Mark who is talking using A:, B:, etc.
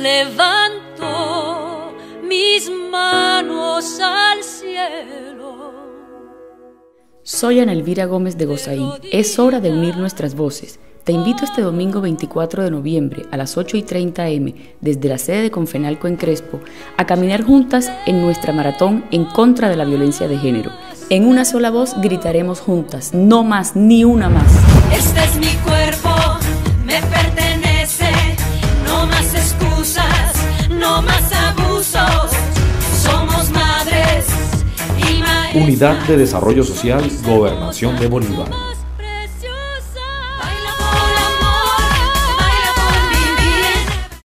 A: levanto mis manos al cielo.
B: Soy Ana Elvira Gómez de Gozaín. Es hora de unir nuestras voces. Te invito este domingo 24 de noviembre a las 8:30 am desde la sede de Confenalco en Crespo a caminar juntas en nuestra maratón en contra de la violencia de género. En una sola voz gritaremos juntas, no más, ni una más.
A: Este es mi cuerpo, me pertenece, no más excusas, no más abusos, somos madres y maestras.
C: Unidad de Desarrollo Social, Gobernación de Bolívar.